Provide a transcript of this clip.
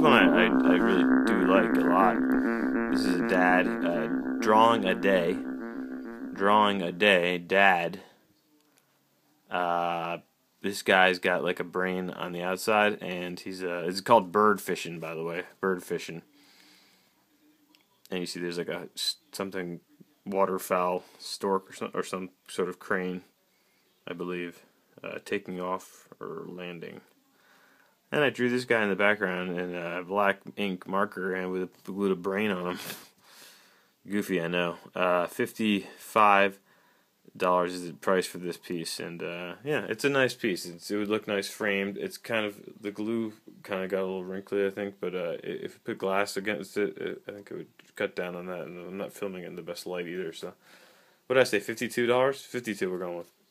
one I really do like a lot. This is a dad drawing a day. Drawing a day, dad. Uh, this guy's got like a brain on the outside, and it's called bird fishing, by the way, bird fishing. And you see, there's like a something waterfowl, stork, or some sort of crane, I believe, taking off or landing. And I drew this guy in the background in a black ink marker and with glued a brain on him. Goofy, I know. $55 is the price for this piece, and yeah, it's a nice piece. It would look nice framed. It's kind of, the glue kind of got a little wrinkly, I think, but if you put glass against it, I think it would cut down on that. And I'm not filming it in the best light either. So, what did I say? $52? 52. We're going with.